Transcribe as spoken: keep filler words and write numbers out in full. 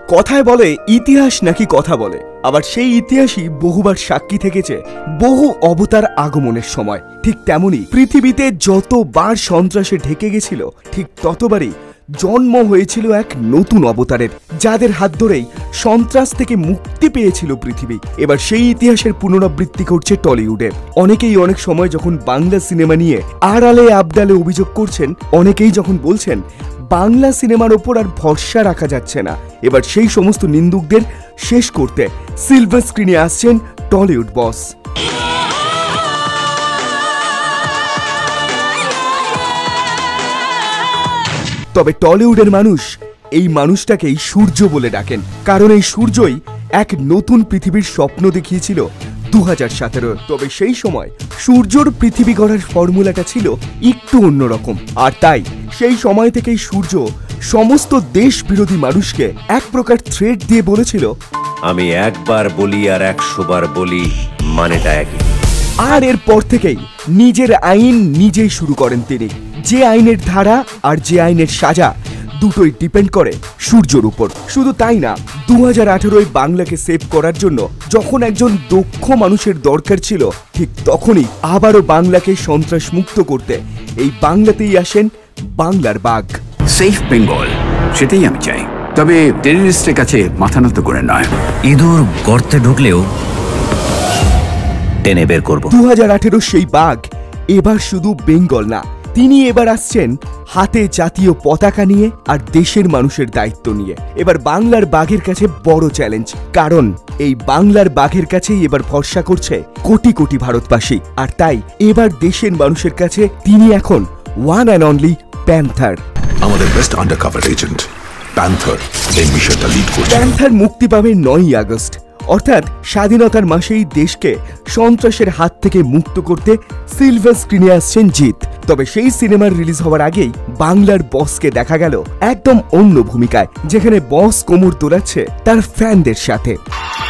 কথায় বলে ইতিহাস নাকি কথা বলে, আবার সেই ইতিহাসই বহুবার সাক্ষী থেকেছে বহু অবতার আগমনের সময়। ঠিক তেমনি পৃথিবীতে যতবার সন্ত্রাসে ঢেকে গেছিল, ঠিক ততবারই জন্ম হয়েছিল এক নতুন অবতারের, যাদের হাত ধরেই সন্ত্রাস থেকে মুক্তি পেয়েছিল পৃথিবী। এবার সেই ইতিহাসের পুনরাবৃত্তি করছে টলিউডে। অনেকেই অনেক সময় যখন বাংলা সিনেমা নিয়ে আড়ালে আবডালে অভিযোগ করছেন, অনেকেই যখন বলছেন বাংলা সিনেমার ওপর আর ভরসা রাখা যাচ্ছে না, এবার সেই সমস্ত নিন্দুকদের শেষ করতে সিলভার স্ক্রিনে আসছেন টলিউড বস। তবে টলিউডের মানুষ এই মানুষটাকেই সূর্য বলে ডাকেন, কারণ এই সূর্যই এক নতুন পৃথিবীর স্বপ্ন দেখিয়েছিল দু হাজার সতেরো। তবে সেই সময় সূর্যর পৃথিবী গড়ার ফর্মুলাটা ছিল একটু অন্যরকম, আর তাই সেই সময় থেকেই সূর্য সমস্ত দেশ বিরোধী মানুষকে এক প্রকার থ্রেট দিয়ে বলেছিল, আমি একবার বলি আর একশো বার বলি, মানেটা একই। আর এরপর থেকেই নিজের আইন নিজেই শুরু করেন তিনি। যে আইনের ধারা আর যে আইনের সাজা দুটোই ডিপেন্ড করে সূর্যর উপর। শুধু তাই না, দু হাজার আঠেরোয় বাংলাকে সেভ করার জন্য যখন একজন দক্ষ মানুষের দরকার ছিল, ঠিক তখনই আবারও বাংলাকে সন্ত্রাস মুক্ত করতে এই বাংলাতেই আসেন বাংলার বাঘ। সেফ বেঙ্গল, সেটাই আমি চাই, তবে টেররিস্টের কাছে মাথা নত করে নয়। ইঁদুর গর্তে ঢুকলেও টেনে বের করব। দু হাজার আঠেরো সেই বাঘ এবার শুধু বেঙ্গল না, তিনি এবার আসছেন হাতে জাতীয় পতাকা নিয়ে আর দেশের মানুষের দায়িত্ব নিয়ে। এবার বাংলার বাঘের কাছে বড় চ্যালেঞ্জ, কারণ এই বাংলার বাঘের কাছেই এবার ভরসা করছে কোটি কোটি ভারতবাসী। আর তাই এবার দেশের মানুষের কাছে তিনি এখন ওয়ান অ্যান্ড অনলি প্যান্থার। আমাদের বেস্ট আন্ডারকভার এজেন্ট প্যান্থার এই মিশনটা লিড করছে। প্যান্থার মুক্তি পাবে নয়ই আগস্ট, অর্থাৎ স্বাধীনতার মাসেই দেশকে সন্ত্রাসের হাত থেকে মুক্ত করতে সিলভার স্ক্রিনে আসছেন জিৎ। তবে সেই সিনেমার রিলিজ হওয়ার আগেই বাংলার বসকে দেখা গেল একদম অন্য ভূমিকায়, যেখানে বস কোমর দোলাচ্ছে তার ফ্যানদের সাথে।